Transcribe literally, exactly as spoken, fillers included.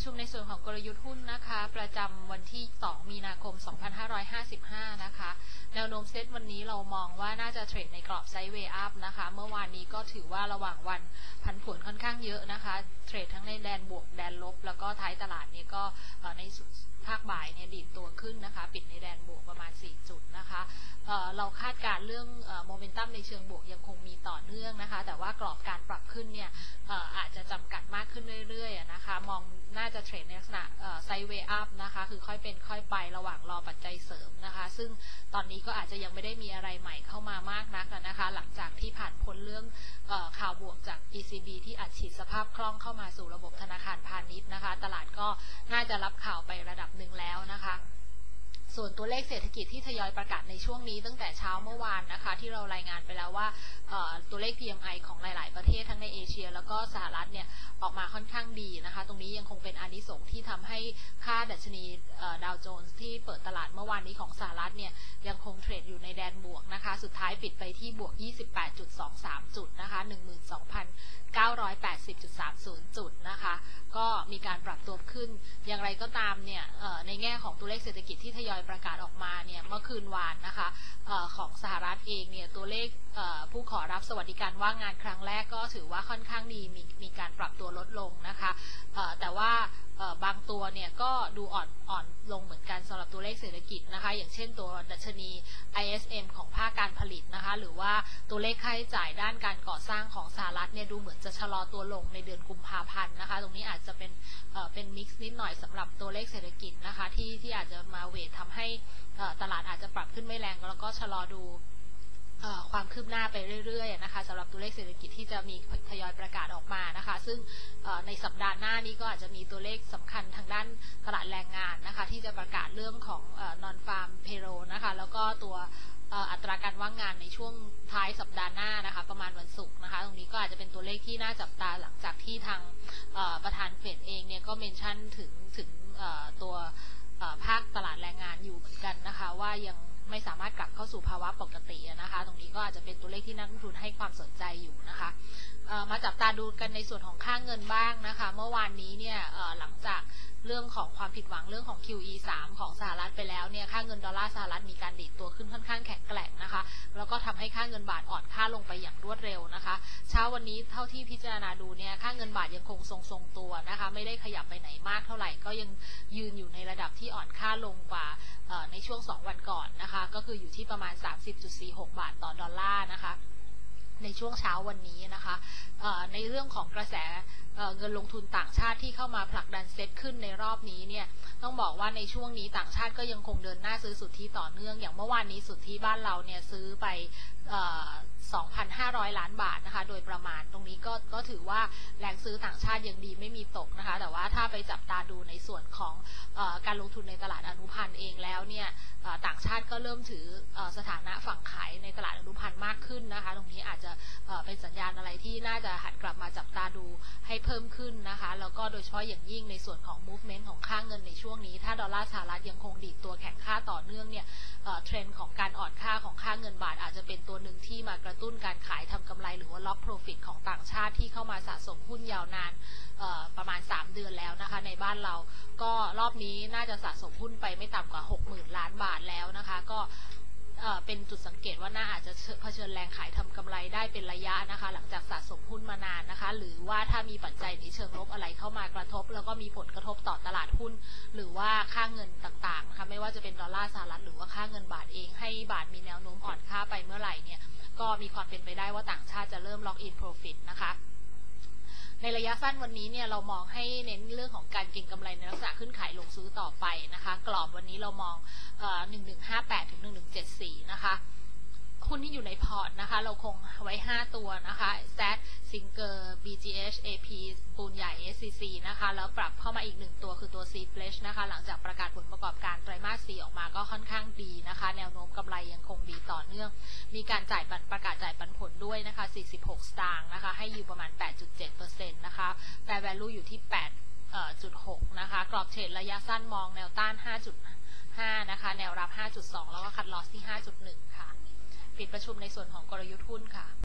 ชุมในส่วนของกลยุทธ์หุ้นนะคะประจำวันที่สองมีนาคมสองพันห้าร้อยห้าสิบห้านะคะแนวโน้มเซตวันนี้เรามองว่าน่าจะเทรดในกรอบไซด์เวย์อัพนะคะเมื่อวานนี้ก็ถือว่าระหว่างวันผันผวนค่อนข้างเยอะนะคะเทรดทั้งในแดนบวกแดนลบแล้วก็ท้ายตลาดนี้ก็ในภาคบ่ายเนี่ยดีดตัวขึ้นนะคะปิดในแดนบวกประมาณสี่จุดนะคะเเราคาดการเรื่องโมเมนตัมในเชิงบวกยังคงมีต่อเนื่องนะคะแต่ว่ากรอบการปรับขึ้นเนี่ยอาจจะจำกัดมากขึ้นเรื่อยๆนะคะมองน่าจะเทรดในลักษณะไซด์เวย์อัพนะคะคือค่อยเป็นค่อยไประหว่างรอปัจจัยเสริมนะคะซึ่งตอนนี้ก็อาจจะยังไม่ได้มีอะไรใหม่เข้ามามากนักนะคะหลังจากที่ผ่านพ้นเรื่องข่าวบวกจาก อี ซี บี ที่อัดฉีดสภาพคล่องเข้ามาสู่ระบบธนาคารพาณิชย์นะคะตลาดก็น่าจะรับข่าวไประดับหนึ่งแล้วนะคะส่วนตัวเลขเศรษฐกิจที่ทยอยประกาศในช่วงนี้ตั้งแต่เช้าเมื่อวานนะคะที่เรารายงานไปแล้วว่าตัวเลข พี เอ็ม ไอ ของหลายๆประเทศทั้งในเอเชียแล้วก็สหรัฐเนี่ยออกมาค่อนข้างดีนะคะตรงนี้ยังคงเป็นอานิสงส์ที่ทำให้ค่าดัชนีดาวโจนส์ที่เปิดตลาดเมื่อวานนี้ของสหรัฐเนี่ยยังคงเทรดอยู่ในแดนบวกนะคะสุดท้ายปิดไปที่บวก ยี่สิบแปดจุดสองสาม จุดนะคะ หนึ่งหมื่นสองพันเก้าร้อยแปดสิบจุดสามศูนย์ จุดนะคะก็มีการปรับตัวขึ้นอย่างไรก็ตามเนี่ยในแง่ของตัวเลขเศรษฐกิจที่ทยอยประกาศออกมาเนี่ยเมื่อคืนวานนะคะของสหรัฐเองเนี่ยตัวเลขผู้ขอรับสวัสดิการว่างงานครั้งแรกก็ถือว่าค่อนข้างดีมีมีการปรับตัวลดลงนะคะแต่ว่าบางตัวเนี่ยก็ดูอ่อนอ่อนลงเหมือนกันสำหรับตัวเลขเศรษฐกิจนะคะอย่างเช่นตัวดัชนี ไอ เอส เอ็ม ของภาคการผลิตนะคะหรือว่าตัวเลขค่าใช้จ่ายด้านการก่อสร้างของสหรัฐเนี่ยดูเหมือนจะชะลอตัวลงในเดือนกุมภาพันธ์นะคะตรงนี้อาจจะเป็นเป็นมิกซ์นิดหน่อยสำหรับตัวเลขเศรษฐกิจนะคะที่ที่อาจจะมาเวททำให้ตลาดอาจจะปรับขึ้นไม่แรงแล้วก็ชะลอดูความคืบหน้าไปเรื่อยๆนะคะสำหรับตัวเลขเศรษฐกิจที่จะมีทยอยประกาศออกมานะคะซึ่งในสัปดาห์หน้านี้ก็อาจจะมีตัวเลขสำคัญทางด้านตลาดแรงงานนะคะที่จะประกาศเรื่องของ non farm payroll นะคะแล้วก็ตัวอัตราการว่างงานในช่วงท้ายสัปดาห์หน้านะคะประมาณวันศุกร์นะคะตรงนี้ก็อาจจะเป็นตัวเลขที่น่าจับตาหลังจากที่ทางประธานเฟดเองเนี่ยก็เมนชั่นถึงถึงตัวภาคตลาดแรงงานอยู่เหมือนกันนะคะว่ายังไม่สามารถกลับเข้าสู่ภาวะปกตินะคะตรงนี้ก็อาจจะเป็นตัวเลขที่นักลงทุนให้ความสนใจอยู่นะคะมาจับตาดูกันในส่วนของค่าเงินบ้างนะคะเมื่อวานนี้เนี่ยหลังจากเรื่องของความผิดหวังเรื่องของ คิว อี สาม ของสหรัฐไปแล้วเนี่ยค่าเงินดอลลาร์สหรัฐมีการดีดตัวขึ้นค่อนข้างแข็งแกร่งนะคะแล้วก็ทำให้ค่าเงินบาทอ่อนค่าลงไปอย่างรวดเร็วนะคะเช้าวันนี้เท่าที่พิจารณาดูเนี่ยค่าเงินบาทยังคงทรงๆตัวนะคะไม่ได้ขยับไปไหนมากเท่าไหร่ก็ยังยืนอยู่ในระดับที่อ่อนค่าลงกว่าในช่วงสองวันก่อนนะคะก็คืออยู่ที่ประมาณ สามสิบจุดสี่หก บาทต่อดอลลาร์นะคะในช่วงเช้าวันนี้นะคะในเรื่องของกระแสเงินลงทุนต่างชาติที่เข้ามาผลักดันเซ็ตขึ้นในรอบนี้เนี่ยต้องบอกว่าในช่วงนี้ต่างชาติก็ยังคงเดินหน้าซื้อสุทธิต่อเนื่องอย่างเมื่อวานนี้สุทธิบ้านเราเนี่ยซื้อไป สองพันห้าร้อย ล้านบาทนะคะโดยประมาณตรงนี้ก็ก็ถือว่าแรงซื้อต่างชาติยังดีไม่มีตกนะคะแต่ว่าถ้าไปจับตาดูในส่วนของเอ่อการลงทุนในตลาดอนุพันธ์เองแล้วเนี่ยต่างชาติก็เริ่มถือสถานะฝั่งขายในตลาดอนุพันธ์มากขึ้นนะคะตรงนี้อาจจะเป็นสัญญาณอะไรที่น่าจะหันกลับมาจับตาดูให้เพิ่มขึ้นนะคะแล้วก็โดยเฉพาะอย่างยิ่งในส่วนของ movement ของค่าเงินในช่วงนี้ถ้าดอลลาร์สหรัฐยังคงดีดตัวแข็งค่าต่อเนื่องเนี่ยเทรนด์ของการอ่อนค่าของค่าเงินบาทอาจจะเป็นตัวหนึ่งที่มากระตุ้นการขายทำกำไรหรือว่าล็อกโปรฟิตของต่างชาติที่เข้ามาสะสมหุ้นยาวนานประมาณสามเดือนแล้วนะคะในบ้านเราก็รอบนี้น่าจะสะสมหุ้นไปไม่ต่ำกว่า หกหมื่น ล้านบาทแล้วนะคะก็เป็นจุดสังเกตว่าน่าอาจจะเผชิญแรงขายทำกำไรได้เป็นระยะนะคะหลังจากสะสมหุ้นมานานนะคะหรือว่าถ้ามีปัจจัยในเชิงลบอะไรเข้ามากระทบแล้วก็มีผลกระทบต่อตลาดหุ้นหรือว่าค่าเงินต่างๆนะคะไม่ว่าจะเป็นดอลลาร์สหรัฐหรือว่าค่าเงินบาทเองให้บาทมีแนวโน้มอ่อนค่าไปเมื่อไหร่เนี่ยก็มีความเป็นไปได้ว่าต่างชาติจะเริ่ม lock in profit นะคะในระยะสั้นวันนี้เนี่ยเรามองให้เน้นเรื่องของการเก็งกำไรในลักษณะขึ้นขายลงซื้อต่อไปนะคะกรอบวันนี้เรามองหนึ่งหนึ่งห้าแปดถึงหนึ่งหนึ่งเจ็ดสี่นะคะหุ้นที่อยู่ในพอร์ตนะคะเราคงไว้ห้าตัวนะคะ แซด Singer บี จี เอช เอ พี ปูนใหญ่ เอส ซี ซี นะคะแล้วปรับเข้ามาอีกหนึ่งตัวคือตัว ซี Flash นะคะหลังจากประกาศผลประกอบการไตรมาสสี่ออกมาก็ค่อนข้างดีนะคะแนวโน้มกำไรยังคงดีต่อเนื่องมีการจ่ายประกาศจ่ายปันผลด้วยนะคะสี่สิบหกสตางค์นะคะให้อยู่ประมาณ แปดจุดเจ็ดเปอร์เซ็นต์ นะคะแต่ value อยู่ที่ แปดจุดหก นะคะกรอบเทรดระยะสั้นมองแนวต้าน ห้าจุดห้า นะคะแนวรับ ห้าจุดสอง แล้วก็คัทลอสที่ ห้าจุดหนึ่ง ค่ะปิดประชุมในส่วนของกลยุทธ์หุ้นค่ะ